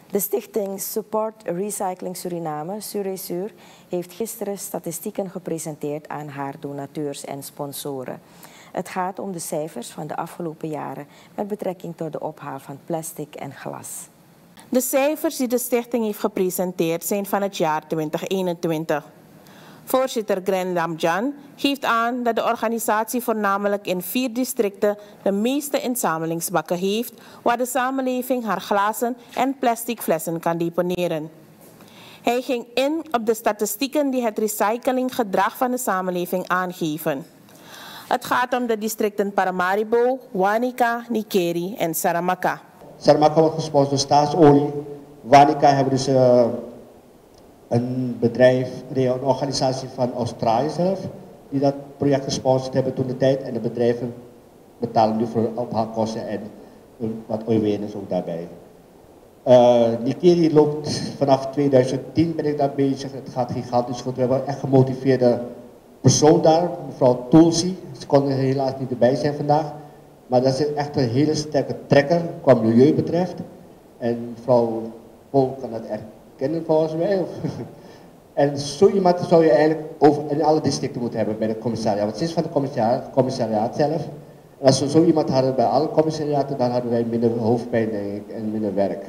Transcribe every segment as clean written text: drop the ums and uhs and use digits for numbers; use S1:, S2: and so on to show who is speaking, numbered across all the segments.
S1: De stichting Support Recycling Suriname, Suresur, heeft gisteren statistieken gepresenteerd aan haar donateurs en sponsoren. Het gaat om de cijfers van de afgelopen jaren met betrekking tot de ophaal van plastic en glas.
S2: De cijfers die de stichting heeft gepresenteerd zijn van het jaar 2021. Voorzitter Gren Lamjan geeft aan dat de organisatie voornamelijk in 4 districten de meeste inzamelingsbakken heeft, waar de samenleving haar glazen en plastic flessen kan deponeren. Hij ging in op de statistieken die het recyclinggedrag van de samenleving aangeven. Het gaat om de districten Paramaribo, Wanica, Nikeri en Saramacca.
S3: Saramacca wordt gesponsord door Staatsolie. Wanica hebben dus een bedrijf, een organisatie van Australië zelf, die dat project gesponsord hebben toen de tijd. En de bedrijven betalen nu voor ophaalkosten en wat awareness ook daarbij. Nikeri loopt vanaf 2010 ben ik daar bezig. Het gaat gigantisch goed. We hebben echt gemotiveerde persoon daar, mevrouw Tulsi. Ze kon er helaas niet erbij zijn vandaag. Maar dat is echt een hele sterke trekker qua milieu betreft. En mevrouw Pol kan dat echt kennen volgens mij. En zo iemand zou je eigenlijk in alle districten moeten hebben bij de commissariaat. Want het is van het commissariaat zelf. En als we zo iemand hadden bij alle commissariaten, dan hadden wij minder hoofdpijn denk ik, en minder werk.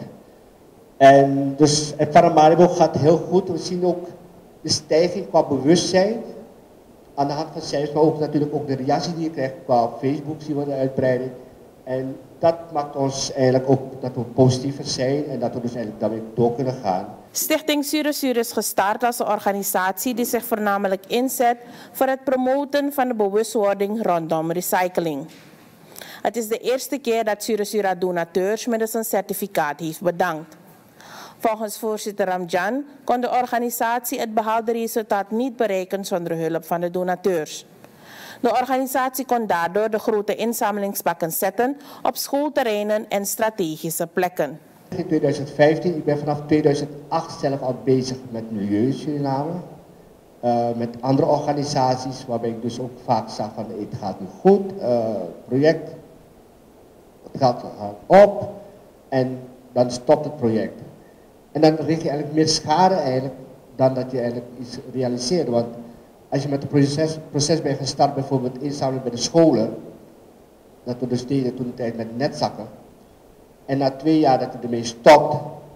S3: En dus het Paramaribo gaat heel goed. We zien ook de stijging qua bewustzijn. Aan de hand van cijfers, maar ook natuurlijk ook de reactie die je krijgt qua Facebook zien we de uitbreiding. En dat maakt ons eigenlijk ook dat we positiever zijn en dat we dus eigenlijk daarmee door kunnen gaan.
S2: Stichting Suresur is gestart als een organisatie die zich voornamelijk inzet voor het promoten van de bewustwording rondom recycling. Het is de eerste keer dat Suresur haar donateurs met een certificaat heeft bedankt. Volgens voorzitter Ramjan kon de organisatie het behaalde resultaat niet bereiken zonder hulp van de donateurs. De organisatie kon daardoor de grote inzamelingsbakken zetten op schoolterreinen en strategische plekken.
S3: In 2015, ik ben vanaf 2008 zelf al bezig met Milieu Suriname. Met andere organisaties waarbij ik dus ook vaak zag van het gaat nu goed, project, het gaat op en dan stopt het project. En dan richt je eigenlijk meer schade eigenlijk dan dat je eigenlijk iets realiseert. Want als je met het proces bent gestart, bijvoorbeeld inzamelen bij de scholen, dat we dus deden toen de tijd met netzakken. En na 2 jaar dat je ermee stopt,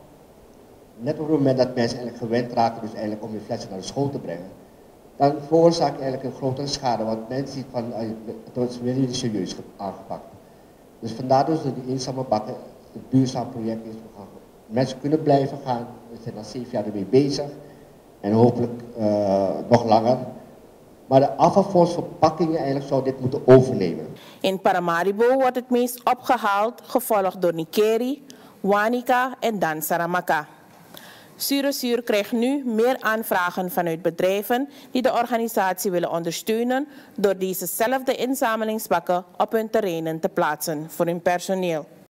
S3: net op het moment dat mensen eigenlijk gewend raken, dus eigenlijk om je flessen naar de school te brengen, dan veroorzaak je eigenlijk een grotere schade. Want mensen zien van, het wordt weer niet serieus aangepakt. Dus vandaar dus dat die inzamelbakken een duurzaam project is. Mensen kunnen blijven gaan, we zijn al 7 jaar ermee bezig en hopelijk nog langer. Maar de afvalfondsverpakkingen eigenlijk zou dit moeten overnemen.
S2: In Paramaribo wordt het meest opgehaald, gevolgd door Nikeri, Wanica en dan Saramacca. Suresur krijgt nu meer aanvragen vanuit bedrijven die de organisatie willen ondersteunen door dezezelfde inzamelingsbakken op hun terreinen te plaatsen voor hun personeel.